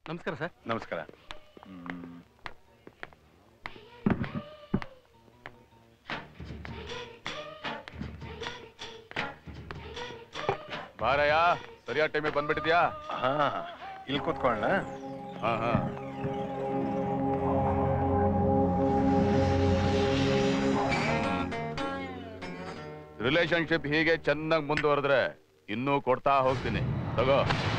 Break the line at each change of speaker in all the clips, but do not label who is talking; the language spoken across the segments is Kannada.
ನಮಸ್ಕಾರ ಸರ್.
ನಮಸ್ಕಾರ.
ಬಾರಯ್ಯ, ಸರಿಯಾದ ಟೈಮಿಗೆ ಬಂದ್ಬಿಟ್ಟಿದ್ಯಾ?
ಹಾ, ಇಲ್ಲಿ ಕೂತ್ಕೊಳ್ಳ.
ಹಾ ಹಾ. ರಿಲೇಶನ್ಶಿಪ್ ಹೀಗೆ ಚೆನ್ನಾಗಿ ಮುಂದುವರೆದ್ರೆ ಇನ್ನೂ ಕೊಡ್ತಾ ಹೋಗ್ತೀನಿ. ತಗೋ.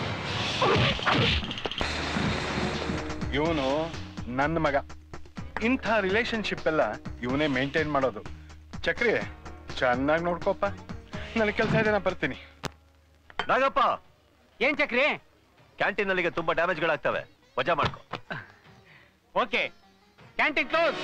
ಇವನು ನನ್ನ ಮಗ. ಇಂಥ ರಿಲೇಶನ್ಶಿಪ್ ಎಲ್ಲ ಇವನೇ ಮೇಂಟೈನ್ ಮಾಡೋದು. ಚಕ್ರಿ, ಚೆನ್ನಾಗಿ ನೋಡ್ಕೋಪ. ನನಗೆ ಕೆಲಸ ಇದೆ, ನಾ ಬರ್ತೀನಿ.
ನಾಗಪ್ಪ,
ಏನ್ ಚಕ್ರಿ?
ಕ್ಯಾಂಟೀನ್ ಅಲ್ಲಿಗೆ ತುಂಬಾ ಡ್ಯಾಮೇಜ್ಗಳಾಗ್ತವೆ, ವಜಾ ಮಾಡ್ಕೊ.
Okay, canteen close.